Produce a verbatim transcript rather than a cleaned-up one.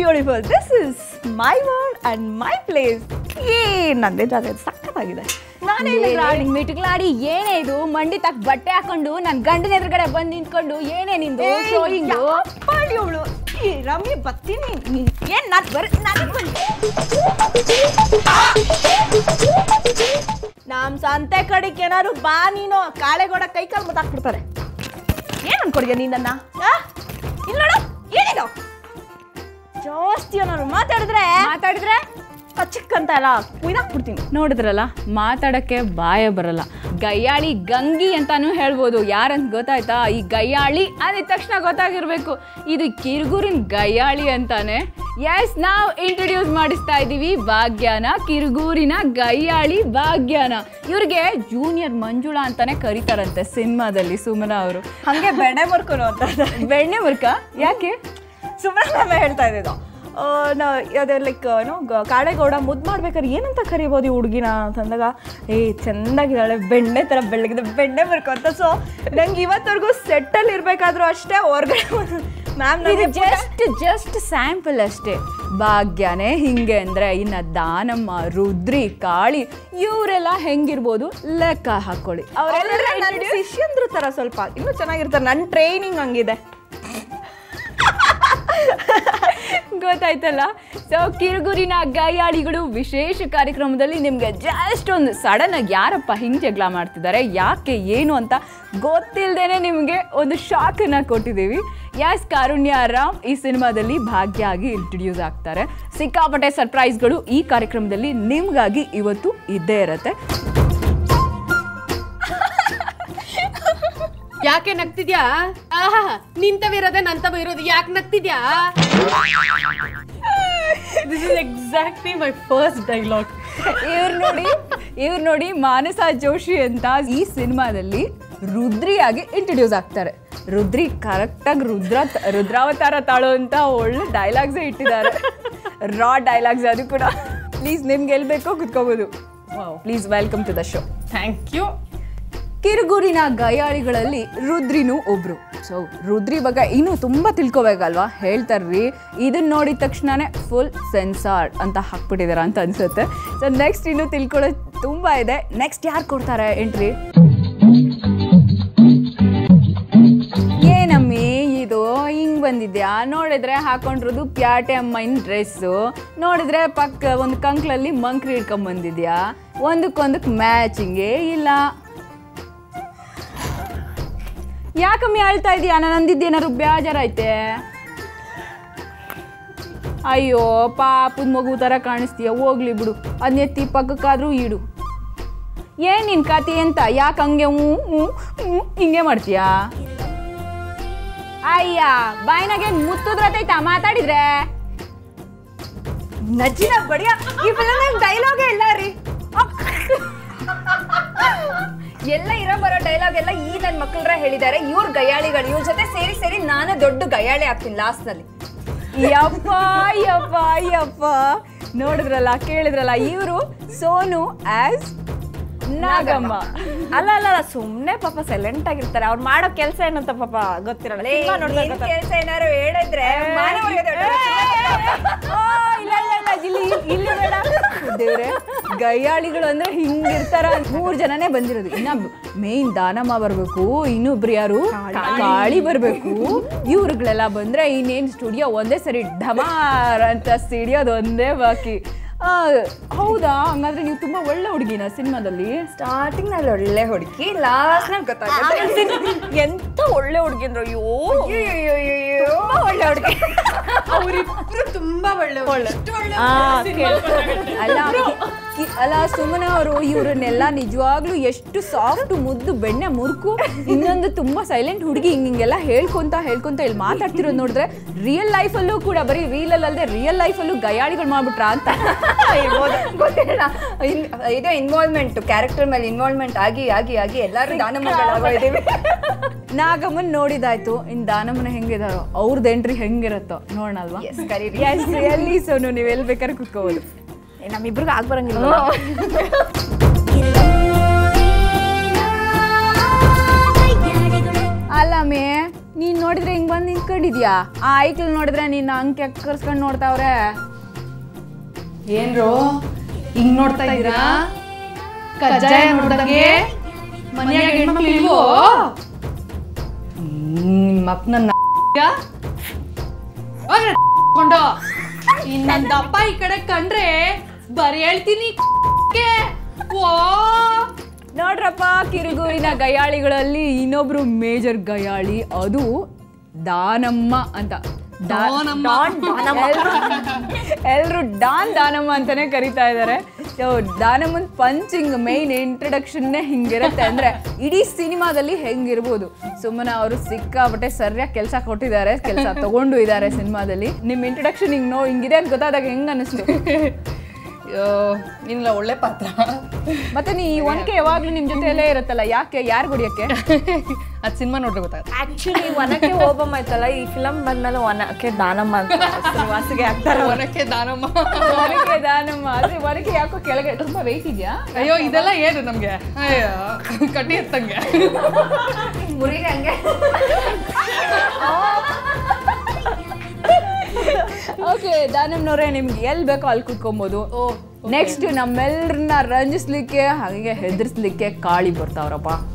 Beautiful. This is my world and my place. ಏ ನಂದೇ ಜಾಗ ಸಕ್ಕತ್ತಾಗಿದೆ. ನಾನೇ ಮಿಟ್ಗಳಾಡಿ ಏನೇ ಇದು ಮಂಡಿ ತಕ್ಕ ಬಟ್ಟೆ ಹಾಕೊಂಡು ನನ್ನ ಗಂಡನ ಎದುರುಗಡೆ ಬಂದು ನಿಂತ್ಕೊಂಡು ಏನೇ ನಿಂದು ಶೋಯಿಂಗು ಪಾಡಿ ಅವಳು. ಏ ರಮ್ಯ ಬರ್ತೀನಿ ಏನ್ ನಾನು ಬರ್ ನಮ್ ಸಂತೆ ಕಡೆಗೆ ಏನಾದ್ರು ಬಾ ನೀನು ಕಾಳೆಗೋಡ ಕೈ ಕಾಲು ಮುತ್ತಾಕ್ಬಿಡ್ತಾರೆ. ಏನ್ ಅನ್ಕೊಡ್ಯ ನೀನನ್ನ? ಇಲ್ಲ ನೋಡು ಏನಿದು ಜಾಸ್ತಿ ಏನಾದ್ರು ಮಾತಾಡಿದ್ರೆ ಮಾತಾಡಿದ್ರೆ ಚಿಕ್ಕಂತ ಎಲ್ಲ ಕುಯ್ದಾಕ್ಬಿಡ್ತೀನಿ. ನೋಡಿದ್ರಲ್ಲ, ಮಾತಾಡಕ್ಕೆ ಬಾಯ ಬರಲ್ಲ. ಗಯ್ಯಾಳಿ ಗಂಗಿ ಅಂತಾನು ಹೇಳ್ಬೋದು. ಯಾರಂತ ಗೊತ್ತಾಯ್ತಾ? ಈ ಗಯ್ಯಾಳಿ ಅಂದಿದ ತಕ್ಷಣ ಗೊತ್ತಾಗಿರ್ಬೇಕು ಇದು ಕಿರುಗೂರಿನ ಗಯ್ಯಾಳಿ ಅಂತಾನೆ. ಎಸ್, ನಾವು ಇಂಟ್ರೊಡ್ಯೂಸ್ ಮಾಡಿಸ್ತಾ ಇದ್ದೀವಿ ಭಾಗ್ಯನ, ಕಿರುಗೂರಿನ ಗಯ್ಯಾಳಿ ಭಾಗ್ಯನ. ಇವ್ರಿಗೆ ಜೂನಿಯರ್ ಮಂಜುಳಾ ಅಂತಾನೆ ಕರೀತಾರಂತೆ ಸಿನಿಮಾದಲ್ಲಿ ಸುಮನಾ ಅವರು. ಹಂಗೆ ಬೆಣ್ಣೆ ಮುರ್ಕೋನು ಅಂತ. ಬೆಣ್ಣೆ ಮುರ್ಕ ಯಾಕೆ? ಸುಮನಾ ಮ್ಯಾಮ್ ಹೇಳ್ತಾ ಇದ್ದಿದ್ದು ನಾ ಅದೇ ಲೈಕ್ ಏನೋ ಕಾಳೆಗೌಡ ಮುದ್ದು ಮಾಡ್ಬೇಕಾದ್ರೆ ಏನಂತ ಕರಿಬೋದು ಈ ಹುಡುಗಿನ ಅಂತಂದಾಗ, ಏ ಚೆಂದಾಗಿದ್ದಾಳೆ ಬೆಣ್ಣೆ ಥರ ಬೆಳ್ಳಗಿದೆ ಬೆಣ್ಣೆ ಬರ್ಕೊಂತ. ಸೊ ನಂಗೆ ಇವತ್ತವರೆಗೂ ಸೆಟ್ಟಲ್ಲಿ ಇರಬೇಕಾದ್ರೂ ಅಷ್ಟೇ ಹೊರ್ಗಡೆ ಮ್ಯಾಮ್ ಇದು ಜಸ್ಟ್ ಜಸ್ಟ್ ಸ್ಯಾಂಪಲ್ ಅಷ್ಟೇ. ಭಾಗ್ಯನೇ ಹಿಂಗೆ ಅಂದರೆ ಇನ್ನು ದಾನಮ್ಮ, ರುದ್ರಿ, ಕಾಳಿ ಇವರೆಲ್ಲ ಹೆಂಗಿರ್ಬೋದು ಲೆಕ್ಕ ಹಾಕ್ಕೊಳ್ಳಿ. ಅವರೆಲ್ಲ ನನ್ನ ಶಿಷ್ಯಂದ್ರ ಥರ ಸ್ವಲ್ಪ ಇನ್ನೂ ಚೆನ್ನಾಗಿರ್ತಾರೆ. ನನ್ನ ಟ್ರೈನಿಂಗ್ ಹಂಗಿದೆ, ಗೊತ್ತಾಯ್ತಲ್ಲ. ಸೊ ಕಿರುಗೂರಿನ ಗಯ್ಯಾಳಿಗಳು ವಿಶೇಷ ಕಾರ್ಯಕ್ರಮದಲ್ಲಿ ನಿಮಗೆ ಜಸ್ಟ್ ಒಂದು ಸಡನ್ ಆಗಿ ಯಾರಪ್ಪ ಹಿಂಗೆ ಜಗಳ ಮಾಡ್ತಿದ್ದಾರೆ, ಯಾಕೆ ಏನು ಅಂತ ಗೊತ್ತಿಲ್ಲದೇನೆ ನಿಮಗೆ ಒಂದು ಶಾಕನ್ನು ಕೊಟ್ಟಿದ್ದೀವಿ. ಯಾಸ್ ಕಾರುಣ್ಯ ರಾಮ್ ಈ ಸಿನಿಮಾದಲ್ಲಿ ಭಾಗ್ಯ ಆಗಿ ಇಂಟ್ರೊಡ್ಯೂಸ್ ಆಗ್ತಾರೆ. ಸಿಕ್ಕಾಪಟ್ಟೆ ಸರ್ಪ್ರೈಸ್ಗಳು ಈ ಕಾರ್ಯಕ್ರಮದಲ್ಲಿ ನಿಮಗಾಗಿ ಇವತ್ತು ಇದ್ದೇ ಇರುತ್ತೆ. ಯಾಕೆ ನಗ್ತಿದ್ಯಾ? ಆಹಾ, ನಿಂತವಿರೋದೆ ನಂತವ ಇರೋದು, ಯಾಕೆ ನಗ್ತಿದ್ಯಾ? This is exactly my first dialogue. ಇವ್ರು ನೋಡಿ ಇವ್ರು ನೋಡಿ ಮಾನಸ ಜೋಶಿ ಅಂತ ಈ ಸಿನಿಮಾದಲ್ಲಿ ರುದ್ರಿಯಾಗಿ ಇಂಟ್ರೊಡ್ಯೂಸ್ ಆಗ್ತಾರೆ. ರುದ್ರಿ ಕರೆಕ್ಟಾಗಿ ರುದ್ರ ರುದ್ರಾವತಾರ ತಾಳೋ ಅಂತ ಒಳ್ಳೆ ಡೈಲಾಗ್ಸೇ ಇಟ್ಟಿದ್ದಾರೆ. ರಾ ಡೈಲಾಗ್ಸ್ ಅದು ಕೂಡ. ಪ್ಲೀಸ್ ನಿಮ್ಗೆ ಎಲ್ಲಿ ಬೇಕೋ ಕುತ್ಕೋಬೋದು. Please welcome to the show. Thank you. ಕಿರುಗೂರಿನ ಗಯ್ಯಾಳಿಗಳಲ್ಲಿ ರುದ್ರಿನೂ ಒಬ್ರು. ಸೊ ರುದ್ರಿ ಬಗ್ಗೆ ಇನ್ನೂ ತುಂಬ ತಿಳ್ಕೊಬೇಕಲ್ವಾ? ಹೇಳ್ತಾರ್ರಿ, ಇದನ್ನ ನೋಡಿದ ತಕ್ಷಣನೇ ಫುಲ್ ಸೆನ್ಸಾರ್ ಅಂತ ಹಾಕ್ಬಿಟ್ಟಿದಾರ ಅಂತ ಅನ್ಸುತ್ತೆ. ಸೊ ನೆಕ್ಸ್ಟ್ ಇನ್ನೂ ತಿಳ್ಕೊಳ್ಳೋದು ತುಂಬ ಇದೆ. ನೆಕ್ಸ್ಟ್ ಯಾರು ಕೊಡ್ತಾರೆ ಎಂಟ್ರಿ? ಏನಮ್ಮಿ ಇದು ಹಿಂಗೆ ಬಂದಿದ್ಯಾ? ನೋಡಿದ್ರೆ ಹಾಕೊಂಡಿರೋದು ಪ್ಯಾಟೆ ಅಮ್ಮನ ಡ್ರೆಸ್ಸು, ನೋಡಿದ್ರೆ ಪಕ್ಕ ಒಂದು ಕಂಕ್ಳಲ್ಲಿ ಮಂಕ್ರಿ ಹಿಡ್ಕೊಂಡ್ ಬಂದಿದ್ಯಾ. ಒಂದಕ್ಕೊಂದಕ್ಕೆ ಮ್ಯಾಚಿಂಗೇ ಇಲ್ಲ. ಯಾಕಮ್ಮಿ ಅಳ್ತಾ ಇದೀಯಾ? ನಾನು ಅಂದಿದ್ದೇನಾದ್ರು ಬೇಜಾರೈತೆ? ಅಯ್ಯೋ ಪಾಪದ ಮಗು ಥರ ಕಾಣಿಸ್ತೀಯ, ಹೋಗ್ಲಿ ಬಿಡು, ಅದನ್ನೆತ್ತಿ ಪಕ್ಕಕ್ಕಾದ್ರೂ ಇಡು. ಏನು ನಿನ್ನ ಕತೆ ಅಂತ? ಯಾಕೆ ಹಂಗೆ ಹ್ಞೂ ಹ್ಞೂ ಹ್ಞೂ ಹಿಂಗೆ ಮಾಡ್ತೀಯಾ? ಅಯ್ಯ ಬಾಯಿನಾಗೆ ಮುತ್ತುದ್ರತೈತಾ ಮಾತಾಡಿದ್ರೆ? ನಜ್ಜಿನ ಬಡಿಯ ಈ ಫಿಲಮ್ ಡೈಲಾಗೇ ಇಲ್ಲ ರೀ. ಎಲ್ಲ ಇರೋ ಬರೋ ಡೈಲಾಗ್ ಎಲ್ಲ ಈ ನನ್ನ ಮಕ್ಕಳ್ರ ಹೇಳಿದ್ದಾರೆ. ಇವ್ರ ಗಯ್ಯಾಳಿಗಳು, ಇವ್ರ ಜೊತೆ ಸೇರಿ ಸೇರಿ ನಾನು ದೊಡ್ಡ ಗಯ್ಯಾಳಿ ಆಗ್ತೀನಿ ಲಾಸ್ಟ್ ನಲ್ಲಿ. ಯಪ್ಪ ಯಪ್ಪ ಯಪ್ಪ, ನೋಡಿದ್ರಲ್ಲ, ಕೇಳಿದ್ರಲ್ಲ, ಇವರು ಸೋನು ಆಸ್ ನಾಗಮ್ಮ. ಅಲ್ಲ ಅಲ್ಲ ಸುಮ್ನೆ ಪಾಪ ಸೈಲೆಂಟ್ ಆಗಿರ್ತಾರೆ. ಅವ್ರು ಮಾಡೋ ಕೆಲಸ ಏನಂತ ಪಾಪ ಗೊತ್ತಿರಲ್ಲ. ಕೆಲಸ ಏನಾರು ಹೇಳಿದ್ರೆ ಇಲ್ಲಿ ಬೇಡ ದೇವ್ರೆ. ಗಯ್ಯಾಳಿಗಳು ಅಂದ್ರೆ ಹಿಂಗಿರ್ತಾರ. ಮೂರ್ ಜನನೇ ಬಂದಿರೋದು. ಇನ್ನ ಮೇನ್ ದಾನಮ್ಮ ಬರ್ಬೇಕು, ಇನ್ನೊಬ್ರು ಯಾರು ಕಾಳಿ ಬರ್ಬೇಕು. ಇವ್ರುಗಳೆಲ್ಲ ಬಂದ್ರೆ ಇನ್ನೇನ್ ಸ್ಟುಡಿಯೋ ಒಂದೇ ಸರಿ ಢಮಾರ್ ಅಂತ ಸಿಡಿಯೋದು ಒಂದೇ ಬಾಕಿ. ಹೌದಾ? ಹಂಗಾದ್ರೆ ನೀವು ತುಂಬಾ ಒಳ್ಳೆ ಹುಡುಗಿನ ಸಿನಿಮಾದಲ್ಲಿ? ಸ್ಟಾರ್ಟಿಂಗ್ ನಲ್ಲಿ ಒಳ್ಳೆ ಹುಡುಗಿ, ಲಾಸ್ಟ್ ನಲ್ಲಿ ಗೊತ್ತಾಗುತ್ತೆ ಎಂತ ಒಳ್ಳೆ ಹುಡುಗಿ ಅಂದ್ರು. ಅಯ್ಯೋ ತುಂಬಾ ಒಳ್ಳೆ ಹುಡುಗಿ. ಅವರಿಬ್ರು ತುಂಬಾ ಒಳ್ಳೆ ಒಳ್ಳೆ ಅಲ್ಲ ಅಲ್ಲ ಸುಮನಾ ಅವರು ಇವ್ರನ್ನೆಲ್ಲ ನಿಜವಾಗ್ಲೂ ಎಷ್ಟು ಸಾಫ್ಟ್ ಮುದ್ದು ಬೆಣ್ಣೆ ಮುರುಕು, ಇನ್ನೊಂದು ತುಂಬಾ ಸೈಲೆಂಟ್ ಹುಡುಗಿ ಹಿಂಗೆಲ್ಲ ಹೇಳ್ಕೊಂತ ಹೇಳ್ಕೊಂತ ಇಲ್ಲಿ ಮಾತಾಡ್ತಿರೋದು ನೋಡಿದ್ರೆ ರಿಯಲ್ ಲೈಫಲ್ಲೂ ಕೂಡ ಬರೀ ರೀಲಲ್ಲಿ ಅಲ್ಲದೆ ರಿಯಲ್ ಲೈಫಲ್ಲೂ ಗಯ್ಯಾಳಿಗಳು ಮಾಡ್ಬಿಟ್ರಾ ಅಂತ ಗೊತ್ತಿಲ್ಲ. ಇದು ಇನ್ವಾಲ್ವ್ಮೆಂಟ್, ಕ್ಯಾರೆಕ್ಟರ್ ಮೇಲೆ ಇನ್ವಾಲ್ವ್ಮೆಂಟ್ ಆಗಿ ಆಗಿ ಆಗಿ ಎಲ್ಲರೂ ದಾನಮ್ಮಗಳಾಗಿದ್ದೀವಿ. ನಾಗಮ್ಮನ್ ನೋಡಿದಾಯ್ತು, ಇನ್ ದಾನಮ್ಮನ ಹೆಂಗಿದಾರೋ ಅವ್ರದ್ದು ಎಂಟ್ರಿ ಹೆಂಗಿರತ್ತೋ ನೋಡೋಣ ಅಲ್ವಾ? ಎಲ್ಲಿ ಸೋನು ನೀವು ಎಲ್ಲಿ ಬೇಕಾದ್ರೆ ಕುತ್ಕೋಬೋದು. ನಮ್ಮಿಬ್ರಿಗೆ ಆಗ್ ಬರಂಗಿಲ್ಲ. ಅಲ್ಲ ಮೇ ನೀನ್ ನೋಡಿದ್ರೆ ಹಿಂಗ್ ಬಂದ್ ನಿಂತ್ಕೊಂಡು ಅನ್ಕೊಂಡಿದ್ಯಾ? ಆ ಐಕ್ಳು ನೋಡಿದ್ರೆ ನಿನ್ನ ಅಂಕೆ ಕರ್ಸ್ಕೊಂಡು ನೋಡ್ತಾವ್ರೆ. ಏನ್ರೋ ಹಿಂಗ್ ನೋಡ್ತಾ ಇದ್ದೀರಾ? ಕಜ್ಜಾಯ ನೋಡ್ದಂಗೆ ಮನೆಯಾಗ ಹೆಣ್ಮಕ್ಳು ಇಲ್ವೋ? ಮಕ್ಕಳನ್ನ ಇನ್ನೊಂದ್ ದಪ್ಪ ಈ ಕಡೆ ಕಂಡ್ರೆ ಬರೀ ಹೇಳ್ತೀನಿ. ನೋಡ್ರಪ್ಪ, ಕಿರುಗೂರಿನ ಗಯ್ಯಾಳಿಗಳಲ್ಲಿ ಇನ್ನೊಬ್ರು ಮೇಜರ್ ಗಯ್ಯಾಳಿ, ಅದು ದಾನಮ್ಮ ಅಂತ. ಎಲ್ರು ಡಾನ್ ದಾನಮ್ಮ ಅಂತಾನೆ ಕರಿತಾ ಇದ್ದಾರೆ. ಸೊ ದಾನಮ್ಮನ್ ಪಂಚಿಂಗ್ ಮೈನ್ ಇಂಟ್ರಡಕ್ಷನ್ನೇ ಹಿಂಗಿರುತ್ತೆ ಅಂದ್ರೆ ಇಡೀ ಸಿನಿಮಾದಲ್ಲಿ ಹೆಂಗಿರ್ಬೋದು. ಸುಮ್ಮನೆ ಅವರು ಸಿಕ್ಕಾಪಟ್ಟೆ ಸರಿಯಾಗಿ ಕೆಲಸ ಕೊಟ್ಟಿದ್ದಾರೆ, ಕೆಲಸ ತಗೊಂಡು ಇದ್ದಾರೆ ಸಿನಿಮಾದಲ್ಲಿ. ನಿಮ್ ಇಂಟ್ರಡಕ್ಷನ್ ಹಿಂಗ್ ನೋ ಹಿಂಗಿದೆ ಅಂತ ಗೊತ್ತಾದಾಗ ಹೆಂಗ್ ಅನಿಸ್ತು? ಇಲ್ಲ, ಒಳ್ಳೆ ಪಾತ್ರ. ಮತ್ತೆ ನೀ ಈ ಒನಕೆ ಯಾವಾಗ್ಲೂ ನಿಮ್ ಜೊತೆಯಲ್ಲೇ ಇರುತ್ತಲ್ಲ, ಯಾಕೆ? ಯಾರು ಹೊಡಿಯಕ್ಕೆ? ಅದ್ ಸಿನಿಮಾ ನೋಡ್ರಿ ಗೊತ್ತಾಗುತ್ತೆ. ಆಕ್ಚುಲಿ ಒನಕೆ ಓಬಮ್ಮ ಐತಲ್ಲ, ಈ ಫಿಲಮ್ ಬಂದ್ಮೇಲೆ ಒನಕೆ ದಾನಮ್ಮ ಅಂತ ವಾಸಿಗೆ ಆಗ್ತಾರೆ. ಒನಕೆ ದಾನಮ್ಮ, ಒನಕೆ ದಾನಮ್ಮ. ಆದ್ರೆ ಒನಕೆ ಯಾಕೋ ಕೆಳಗೆ ತುಂಬಾ ವೆಯ್ಟ್ ಇದೆಯಾ? ಅಯ್ಯೋ ಇದೆಲ್ಲ ಏನು ನಮ್ಗೆ? ಅಯ್ಯೋ ಕಟ್ಟಿ ಎತ್ತಂಗೆ ಮುರಿಗೆ ಹಂಗೆ. ಓಕೆ ದಾನಮ್ನವ್ರೆ, ನಿಮ್ಗೆ ಎಲ್ಲಿ ಬೇಕೋ ಅಲ್ಲಿ ಕುತ್ಕೊಬೋದು. ನೆಕ್ಸ್ಟ್ ನಮ್ಮೆಲ್ಲರನ್ನ ರಂಜಿಸ್ಲಿಕ್ಕೆ ಹಾಗೆ ಹೆದರ್ಸ್ಲಿಕ್ಕೆ ಕಾಳಿ ಬರ್ತಾವ್ರಪ್ಪ.